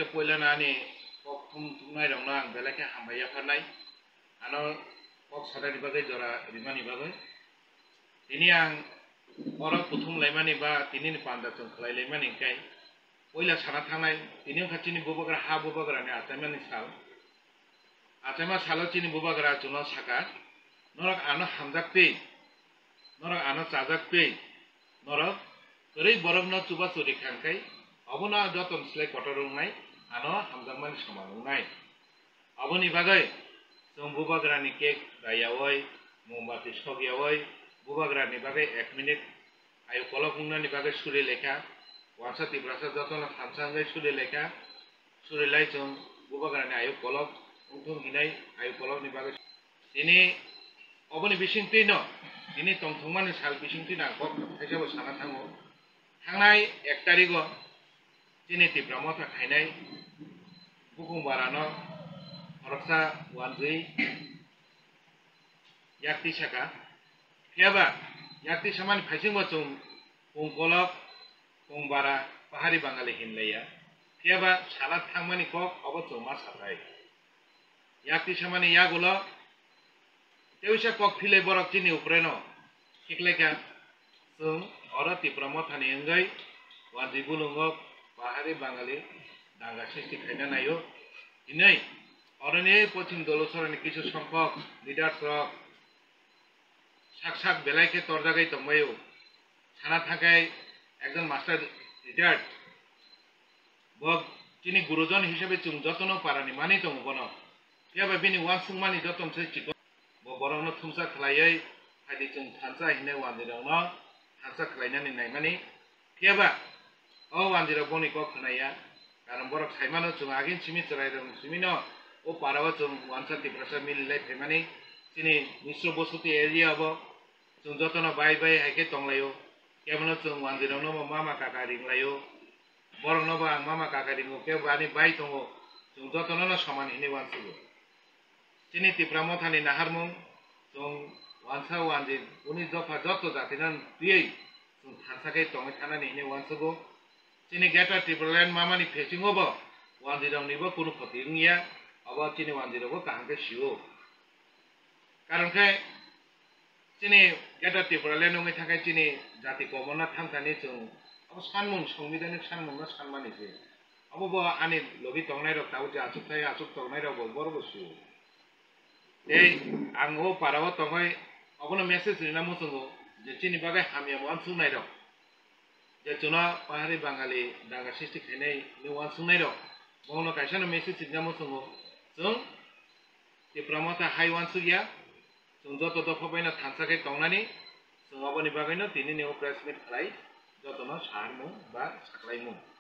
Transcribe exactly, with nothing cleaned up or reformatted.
ke poila nani kok tum tumnai rong nang belake hambaya phanai ano kok sadani bagai jora rimani bagai ini ang orang putum laimani ba tini ni panda chung khlai laimani kai poila sana thangnai tini khachini bubagra ha bubagra ni atamani sal atama salo chini bubagra chuno saka norak ano hamjak pe norak ano chajak pe norak korei borok no chuba churi khangkai abona joton slai kotorung nai ano hamjakmani samanung nai aboni bagai chung bubagra ni cake dayawai mombati sogyawai bubagra ni bagai এক minute ayo kolok ungna ni bagai suri lekha wasa tibrasa joton thamsangai suri lekha suri lai chung bubagra ni ayo kolok ungthung hinai ayo kolok ni bagai ini oboni bisingti no ini tongthungmani sal bisingti na kok thaisabo sana thango thangnai এক tarigo tini tibramota khainai bukung barano horoksa wanjui yakti saka fiaba yakti samani phaisingbo chung kongkolok kongbara pahari bangali hinlaya fiaba sala thangmani kok obo chuma satai yakti samani yagulo teusa kok phile borok chini upreno hikleka chung oro tibramothani engai wanji bulungok pahari bangali danga sisti khaina nayo inai orane পশ্চিম দলসরনি কিছু সংখ্যক leader rock সাক সাক বেলাইকে তরজাগাই তংবায়ো সানা থাকায় একজন master retired বক তিনি গুরুজন হিসেবে চুং যতন পারানি মানি দङ বন ইয়াবা बिनि वान सुंमानि जतन से चिक ब बरनो थुमसा खलायै फादि चुं थानसा हिने वानजिरावनो थानसा खलायनानि नायमानि याबा औ वानजिराव बनि को खनाया कारण बरक साइमानो चुं आगिन सिमि चरायदों सिमिनो o parawa chung wansa tibrasa mililai phemani chini misro bosoti area abo chung jotono bai bai haike tonglayo kemono chung wanjirono mama kaka ringlayo borno ba mama kaka ringo ke bani bai tongo chung jotono no saman hini wansugo chini tibramothani naharmung chung wansa wanji uni jofa joto jatinan tiyei chung thansake tongai thanani hini wansugo chini geta tibralan mamani facing obo wanjironibo kuno khoti ngiya abo chini wanjirogo kahangke siwo karon ke chini geta tibrale nongi thakai chini jati komona thangtani chung abo sanmung সংবিধানিক sanmung no sanmani je abo bo ani lobi tongnai rok tau je achuk thai achuk tongnai rok bo borbo siwo ei ango parawo tongai abo no message rina musungo je chini bagai hamya wan sunai rok je chuna pahari bangali danga sisti khainai ni wan sunai rok bono kaisa no message rina musungo chung tipramota haiwan sugia chung joto dopha baina thansakai tongnani chung aboni bagaino tini ni press meet khlai jotono sarmu ba saklaimung